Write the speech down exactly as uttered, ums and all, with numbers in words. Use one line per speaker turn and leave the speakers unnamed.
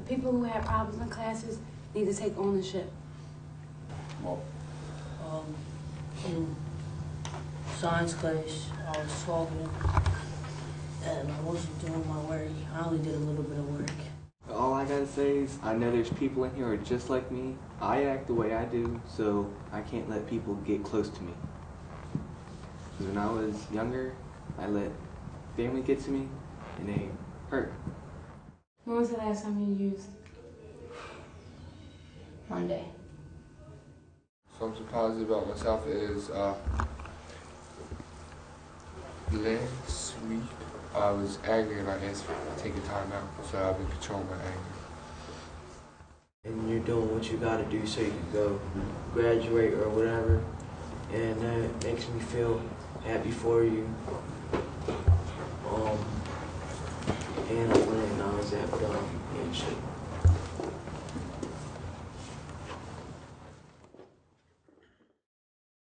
The people who have problems in classes need to take ownership.
Well,
Um, in science class, I was talking and I wasn't doing my work. I only did a little bit of work.
All I gotta say is I know there's people in here who are just like me. I act the way I do, so I can't let people get close to me. Because when I was younger, I let family get to me and they hurt.
When was the last time you used?
Monday.
Something positive about myself is uh, last week I was angry and I asked for take a time out, so I've been controlling my anger.
And you're doing what you gotta do so you can go graduate or whatever, and that makes me feel happy for you. Um, and I want to acknowledge that, but um, yeah, shit.